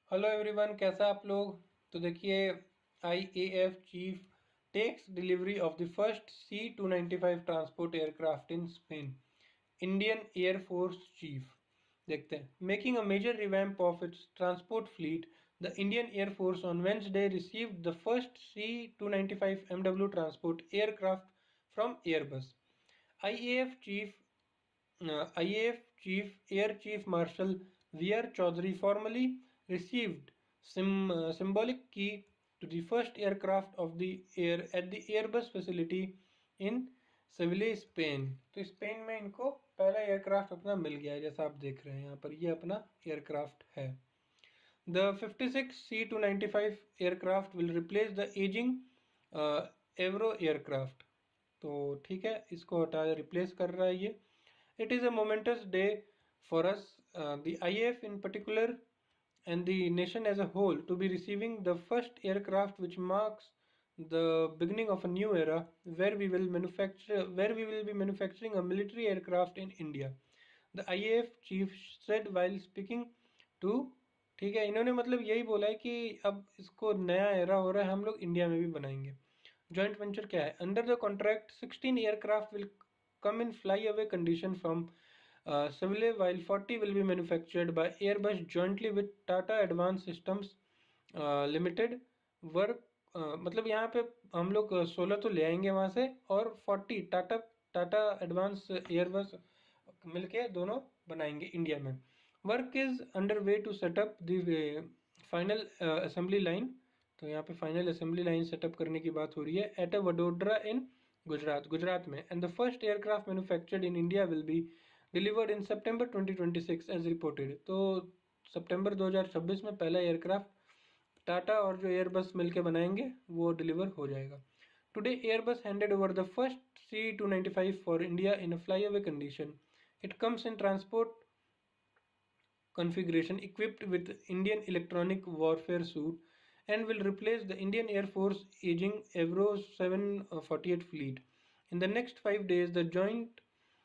Hello everyone, कैसा आप लोग। तो देखिए, IAF chief takes delivery of the first C-295 transport aircraft in Spain. Indian Air Force chief देखते हैं, making a major revamp of its transport fleet, the Indian Air Force on Wednesday received the first C-295 MW transport aircraft from Airbus. IAF chief IAF Chief Air Chief Marshal V.R. Chaudhary formally received symbolic key to the first aircraft of the air at the Airbus facility in Seville, Spain. तो Spain में इनको पहला aircraft अपना मिल गया है, जैसा आप देख रहे हैं यहाँ पर, ये अपना एयरक्राफ्ट है। The 56 C-295 aircraft will replace the aging Avro aircraft। तो ठीक है, इसको हटा रिप्लेस कर रहा है ये। It is a momentous day for us, the IAF in particular, and the nation as a whole, to be receiving the first aircraft which marks the beginning of a new era where we will be manufacturing a military aircraft in India, the IAF chief said while speaking to। ठीक है, इन्होंने मतलब यही बोला है कि अब इसको नया एरा हो रहा है, हम लोग इंडिया में भी बनाएंगे। जॉइंट वेंचर क्या है? Under the contract 16 aircraft will come in flyaway condition from Seville, while 40 will be manufactured by Airbus jointly with Tata Advanced Systems Limited। Work मतलब यहाँ पे हम लोग 16 तो ले आएंगे वहाँ से, और 40 टाटा एडवांस एयरबस मिलके दोनों बनाएंगे इंडिया में। Work is under way to set up the final assembly line. तो यहाँ पे फाइनल असेंबली लाइन सेटअप करने की बात हो रही है at a Vadodara in Gujarat में। And the first aircraft manufactured in India will be delivered in September 2026 as reported. तो सितंबर 2026 में पहला एयरक्राफ्ट टाटा और जो एयरबस मिलके बनाएंगे वो डिलीवर हो जाएगा। Today Airbus handed over the first C-295 for India in a flyaway condition. It comes in transport configuration equipped with Indian electronic warfare suite and will replace the Indian Air Force aging Avro 748 fleet. In the next 5 days, the joint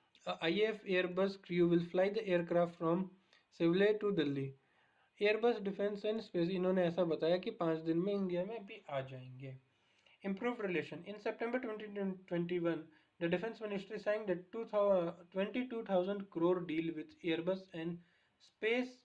IAF Airbus crew will fly the aircraft from Seville to Delhi। Airbus defence and space इन्होंने ऐसा बताया कि 5 दिन में India में भी आ जाएंगे। Improved relation. In September 2021, the Defense Ministry signed a 22,000 crore deal with Airbus and Space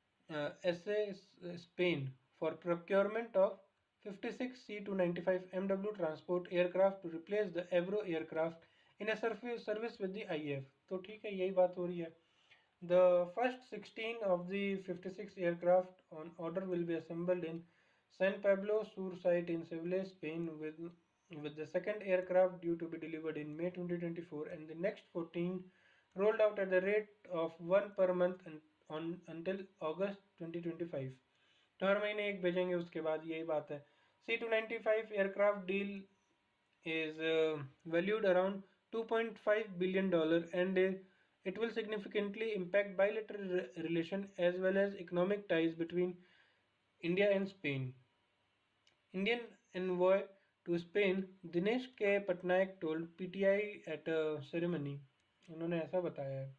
SA Spain for procurement of 56 C-295 MW transport aircraft to replace the Avro aircraft in a service with the IAF। तो ठीक है, यही बात हो रही है। The first 16 of the 56 aircraft on order will be assembled in San Pablo Sur site in Seville, Spain, with the second aircraft due to be delivered in May 2024 and the next 14 rolled out at the rate of one per month until August 2025। तो हर महीने एक भेजेंगे, उसके बाद यही बात है। C-295 aircraft deal is valued around $2.5 billion and it will significantly impact bilateral relation as well as economic ties between India and Spain। Indian envoy to Spain Dinesh के Patnaik told PTI at a ceremony। उन्होंने ऐसा बताया है।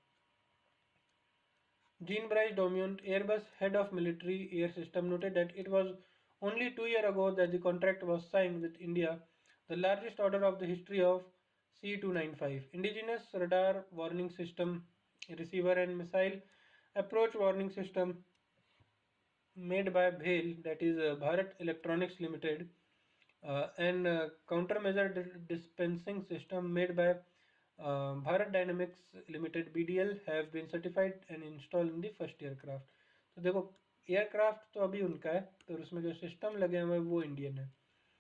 Jean-Brice Domont, Airbus head of military air system, noted that it was only 2 years ago that the contract was signed with India, the largest order of the history of C-295, indigenous radar warning system, receiver and missile approach warning system made by BHEL, that is Bharat Electronics Limited, and countermeasure dispensing system made by Bharat Dynamics Limited BDL have been certified and installed in the first aircraft। तो देखो, aircraft तो अभी उनका है, पर उसमें जो system लगे हुए हैं वो इंडियन है।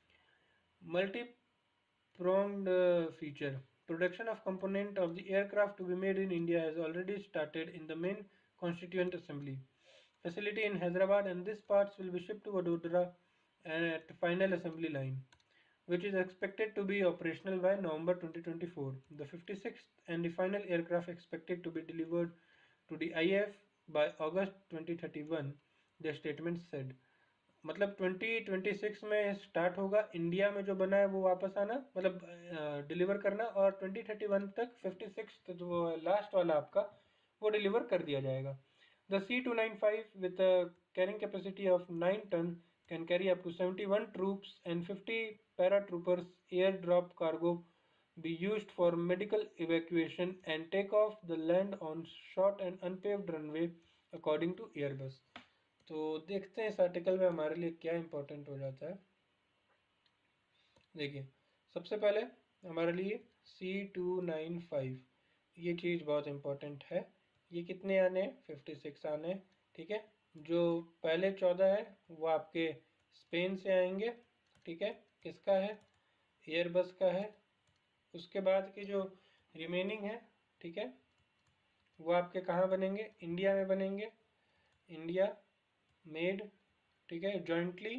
Multi pronged feature. Production of component of the aircraft to be made in India has already started in the main constituent assembly facility in Hyderabad, and these parts will be shipped to Vadodara and at final assembly line, which is expected to be operational by November 2024. The 56th and the final aircraft expected to be delivered to the IAF by August 2031, the statement said। मतलब 2026 में start होगा, India में जो बना है वो वापस आना, मतलब डिलीवर करना, और 2031 तक 56 जो लास्ट वाला आपका वो डिलीवर कर दिया जाएगा। The C-295 with carrying capacity of 9 ton, can carry up to 71 troops and 50 paratroopers. Airdrop cargo be used for medical evacuation and take off the land on short and unpaved runway according to Airbus. तो देखते हैं इस article में हमारे लिए क्या important हो जाता है। देखिए, सबसे पहले हमारे लिए C295 ये चीज़ बहुत इम्पोर्टेंट है। ये कितने आने हैं? 56 आने हैं। ठीक है, जो पहले 14 है वो आपके स्पेन से आएंगे। ठीक है, किसका है? एयरबस का है। उसके बाद के जो रिमेनिंग है, ठीक है, वो आपके कहाँ बनेंगे? इंडिया में बनेंगे। इंडिया मेड, ठीक है, jointly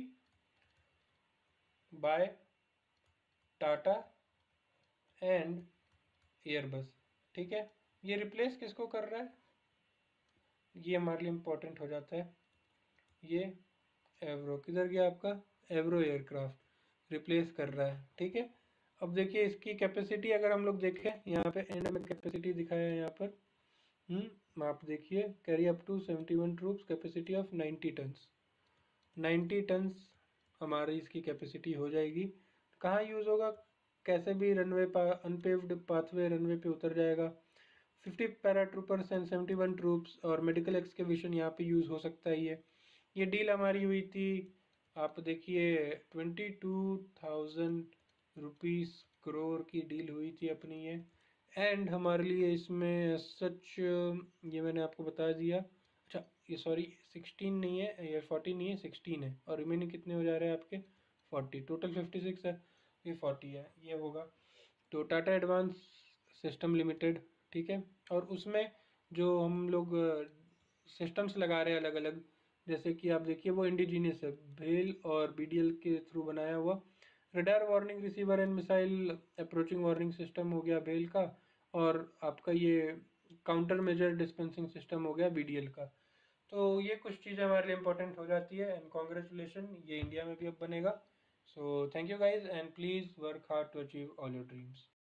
by Tata and Airbus. ठीक है, ये रिप्लेस किसको कर रहा है? ये हमारे लिए इम्पोर्टेंट हो जाता है। ये एवरो किधर गया आपका? एवरो एयरक्राफ्ट रिप्लेस कर रहा है। ठीक है, अब देखिए इसकी कैपेसिटी अगर हम लोग देखें, यहाँ पे एंड में कैपेसिटी दिखाया है यहाँ पर। आप देखिए, carry up to 71 troops, capacity of 90 tons. 90 tons हमारी इसकी कैपेसिटी हो जाएगी। कहाँ यूज़ होगा? कैसे भी रनवे अनपेव्ड पाथवे रनवे पे उतर जाएगा। 50 पैराट्रूपर्स एंड 71 ट्रूप्स और मेडिकल एक्सकेवेशन यहाँ पे यूज़ हो सकता है। ये डील हमारी हुई थी, आप देखिए 22,000 रुपीज़ करोड़ की डील हुई थी अपनी ये। एंड हमारे लिए इसमें सच ये मैंने आपको बता दिया। अच्छा, ये सॉरी 16 नहीं है, ये 40 नहीं है, 16 है, और रिमेनिंग कितने हो जा रहे हैं आपके? 40। टोटल 56 है, ये 40 है, ये होगा। तो टाटा एडवांस सिस्टम लिमिटेड, ठीक है, और उसमें जो हम लोग सिस्टम्स लगा रहे हैं अलग अलग, जैसे कि आप देखिए वो इंडिजीनियस है, भेल और बीडीएल के थ्रू बनाया हुआ। Radar warning receiver and missile approaching warning system हो गया भेल का, और आपका ये काउंटर मेजर डिस्पेंसिंग सिस्टम हो गया बीडीएल का। तो ये कुछ चीज़ें हमारे लिए इंपॉर्टेंट हो जाती है, एंड कॉन्ग्रेचुलेशन, ये इंडिया में भी अब बनेगा। So thank you guys, and please work hard to achieve all your dreams.